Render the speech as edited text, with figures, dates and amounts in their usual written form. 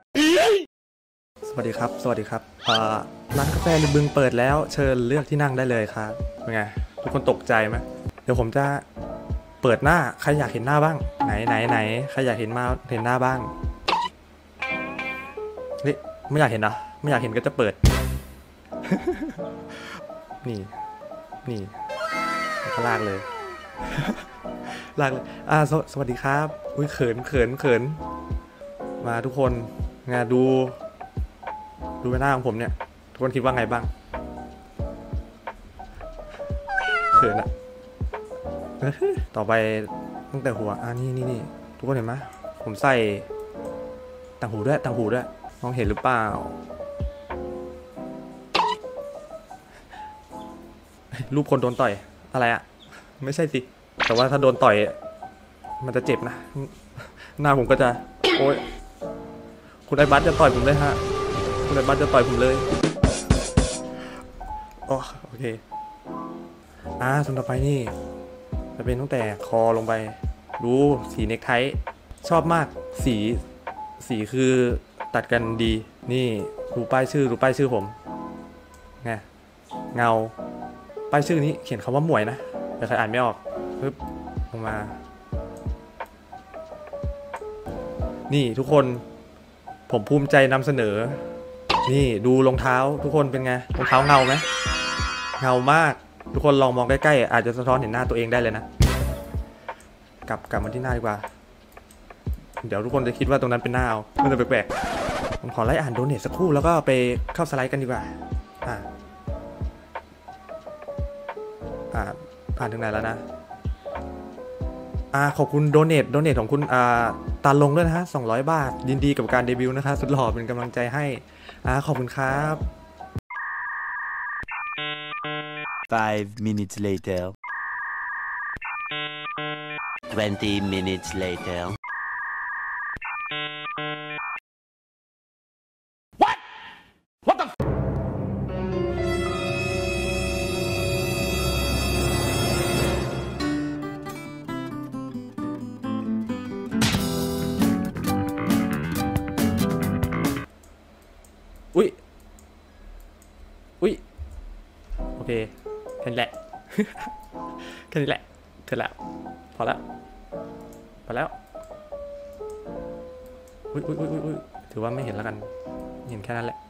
สวัสดีครับสวัสดีครับร้านกาแฟริมบึงเปิดแล้วเชิญเลือกที่นั่งได้เลยครับเป็นไงทุกคนตกใจไหมเดี๋ยวผมจะเปิดหน้าใครอยากเห็นหน้าบ้างไหนใครอยากเห็นหน้าบ้างนี่ไม่อยากเห็นนะไม่อยากเห็นก็จะเปิด นี่นี่ก็ลากเลย ลากเลยสวัสดีครับอุ้ยเขินมาทุกคนงานดูหน้าของผมเนี่ยทุกคนคิดว่าไงบ้างเขินอะต่อไปตั้งแต่หัวนี่ทุกคนเห็นไหมผมใส่ต่างหูด้วยมองเห็นหรือเปล่ารูปคนโดนต่อยอะไรอะไม่ใช่สิแต่ว่าถ้าโดนต่อยมันจะเจ็บนะหน้าผมก็จะโอ๊ยคุณไอ้บัสจะต่อยผมเลยฮะคุณไอ้บัสจะต่อยผมเลยโอเคส่วนต่อไปนี่จะเป็นตั้งแต่คอลงไปดูสีเนคไทชอบมากสีคือตัดกันดีนี่ดูป้ายชื่อผมไงเงาป้ายชื่อนี้เขียนคำว่าหมวยนะแต่ใครอ่านไม่ออกปึ๊บลงมานี่ทุกคนผมภูมิใจนำเสนอนี่ดูรองเท้าทุกคนเป็นไงรองเท้าเงาไหมเงามากทุกคนลองมองใกล้ๆอาจจะสะท้อนเห็นหน้าตัวเองได้เลยนะกลับมาที่หน้าดีกว่าเดี๋ยวทุกคนจะคิดว่าตรงนั้นเป็นหน้าเอามันจะแปลกๆผมขอไล่อ่านโดเนทสักครู่แล้วก็ไปเข้าสไลด์กันดีกว่าผ่านถึงไหนแล้วนะขอบคุณโดเนทของคุณตาลงด้วยนะฮะ200 บาทยินดีกับการเดบิวต์นะคะสุดหล่อเป็นกำลังใจให้ขอบคุณครับ 5 minutes later 20 minutes later What the อุ้ยโอเคแค่นี้แหละ แค่นี้แหละเสร็จแล้วพอแล้วอุ้ยถือว่าไม่เห็นแล้วกันเห็นแค่นั้นแหละ